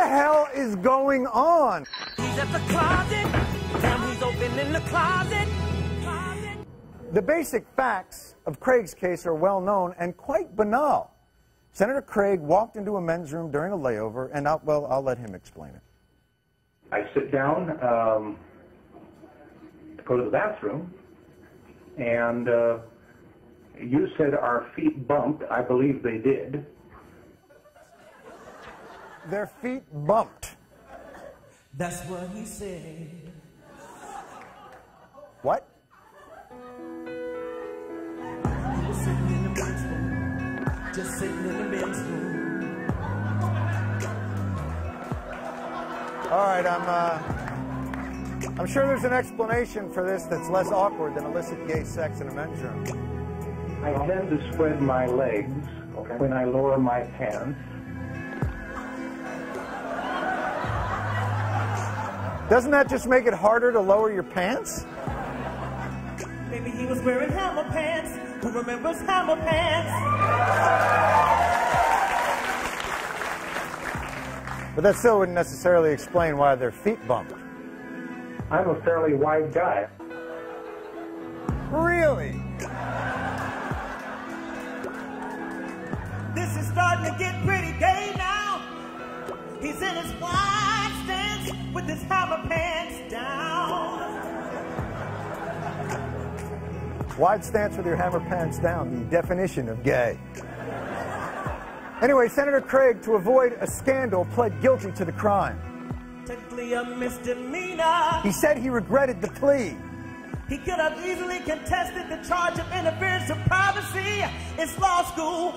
hell is going on? He's at the closet. Damn, he's open in the closet. The basic facts of Craig's case are well known and quite banal. Senator Craig walked into a men's room during a layover, and I'll let him explain it. I sit down to go to the bathroom, and you said our feet bumped. I believe they did. Their feet bumped. That's what he said. What? He was sitting in the men's room, just sitting in the men's room. All right, I'm sure there's an explanation for this that's less awkward than illicit gay sex in a men's room. I tend to spread my legs when I lower my pants. Doesn't that just make it harder to lower your pants? Maybe he was wearing hammer pants. Who remembers hammer pants? But that still wouldn't necessarily explain why their feet bumped. I'm a fairly wide guy. Really? This is starting to get pretty gay now. He's in his wide stance with his hammer pants down. Wide stance with your hammer pants down, the definition of gay. Anyway, Senator Craig, to avoid a scandal, pled guilty to the crime. Technically a misdemeanor. He said he regretted the plea. He could have easily contested the charge of interference to privacy. It's Law School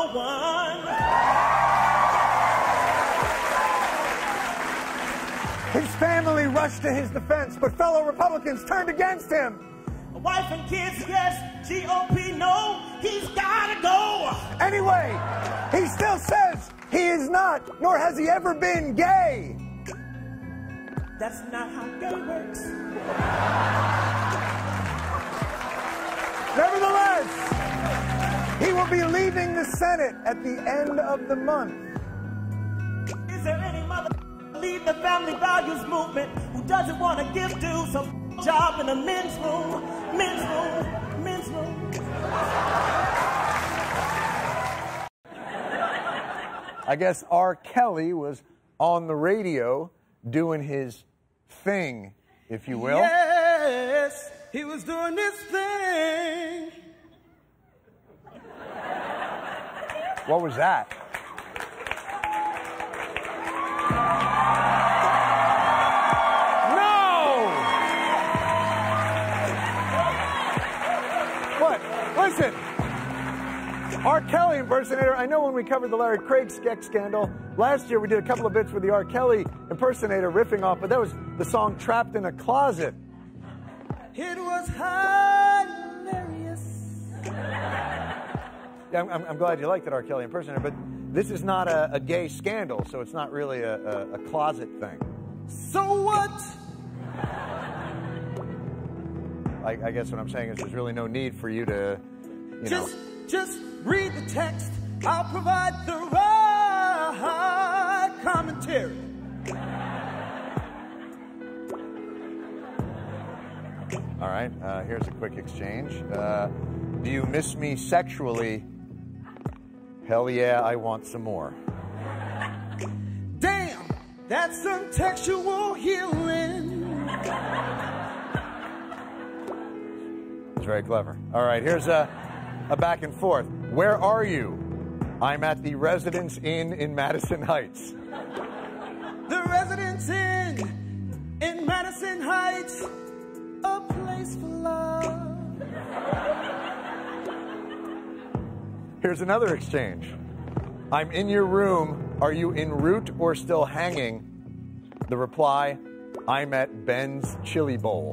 101. His family rushed to his defense, but fellow Republicans turned against him. A wife and kids, yes. GOP, no. He's gotta go. Anyway, he still says he is not, nor has he ever been gay. That's not how gay works. Nevertheless, he will be leaving the Senate at the end of the month. Is there any mother leave the family values movement who doesn't want to give due some job in a men's room? Men's room, men's room. I guess R. Kelly was on the radio doing his thing, if you will. Yes, he was doing this thing. What was that? No! What? Listen. R. Kelly impersonator. I know when we covered the Larry Craig sketch scandal last year, we did a couple of bits with the R. Kelly impersonator riffing off, but that was the song Trapped in a Closet. It was hilarious. Yeah, I'm glad you liked that R. Kelly impersonator, but this is not a gay scandal, so it's not really a closet thing. So what? I guess what I'm saying is there's really no need for you to, you know. Just read the text. I'll provide the right commentary. All right, here's a quick exchange. Do you miss me sexually? Hell yeah, I want some more. Damn, that's some textual healing. It's very clever. All right, here's a back and forth. Where are you? I'm at the Residence Inn in Madison Heights. The Residence Inn in Madison Heights, a place for love. Here's another exchange. I'm in your room. Are you en route or still hanging? The reply, I'm at Ben's Chili Bowl.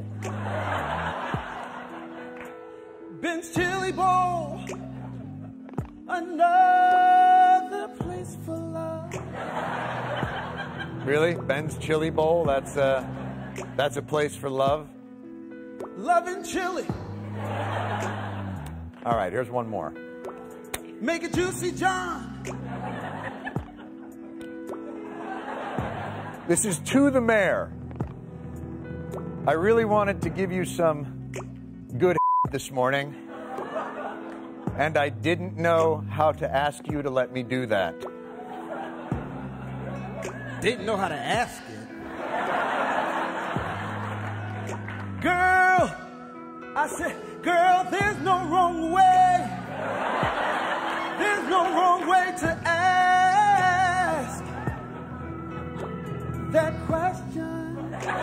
Ben's Chili Bowl, another place for love. Really? Ben's Chili Bowl? That's a place for love? Love and chili. All right, here's one more. Make it juicy, John. This is to the mayor. I really wanted to give you some good this morning, and I didn't know how to ask you to let me do that. Didn't know how to ask it. Girl, I said, girl, there's no wrong way. There's no wrong way to ask that question.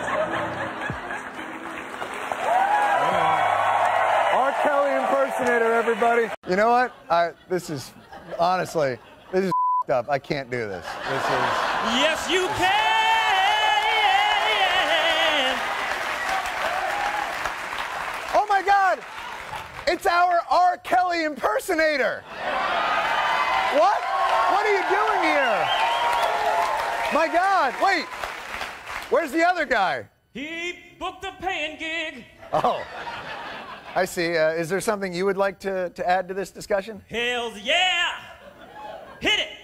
R. Kelly impersonator, everybody. You know what? This is, honestly, this is up. I can't do this. This is... Yes, you can. Oh my God! It's our R. Kelly impersonator. What? What are you doing here? My God! Wait. Where's the other guy? He booked a paying gig. Oh, I see. Is there something you would like to add to this discussion? Hells yeah! Hit it!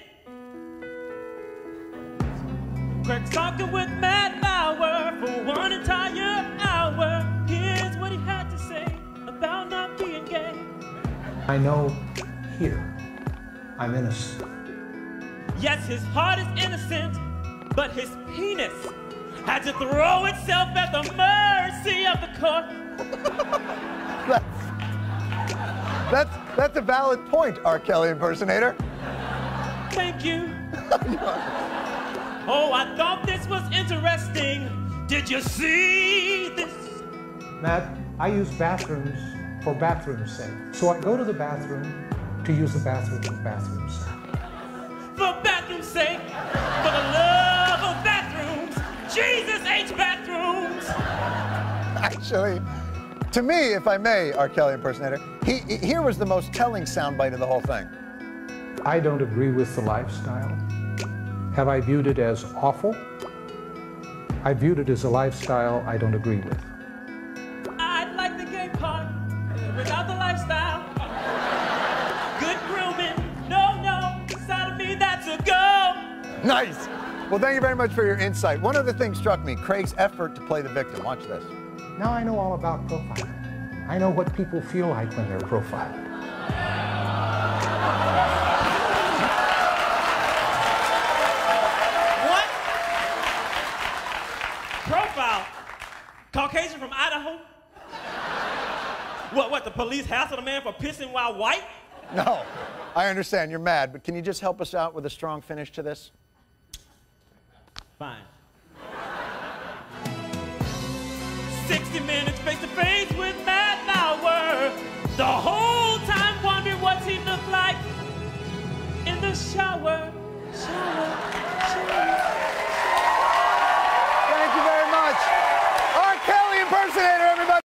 Craig's talking with Matt Lauer for one entire hour. Here's what he had to say about not being gay. I know here I'm innocent. Yes, his heart is innocent, but his penis had to throw itself at the mercy of the court. That's a valid point, R. Kelly impersonator. Thank you. Oh, I thought this was interesting. Did you see this? Matt, I use bathrooms for bathroom's sake. So I go to the bathroom to use the bathroom for bathroom's sake. For bathroom's sake, for the love of bathrooms, Jesus H. bathrooms. Actually, to me, if I may, R. Kelly impersonator, here was the most telling soundbite of the whole thing. I don't agree with the lifestyle. Have I viewed it as awful? I viewed it as a lifestyle I don't agree with. I'd like the gay part without the lifestyle. Good grooming, no, side of me, that's a go. Nice. Well, thank you very much for your insight. One other thing struck me, Craig's effort to play the victim. Watch this. Now I know all about profiling. I know what people feel like when they're profiled. What? Profile? Caucasian from Idaho? What, the police hassled a man for pissing while white? No, I understand you're mad, but can you just help us out with a strong finish to this? Fine. 60 minutes face to face with Matt Lauer. The whole time wondering what he looked like in the shower.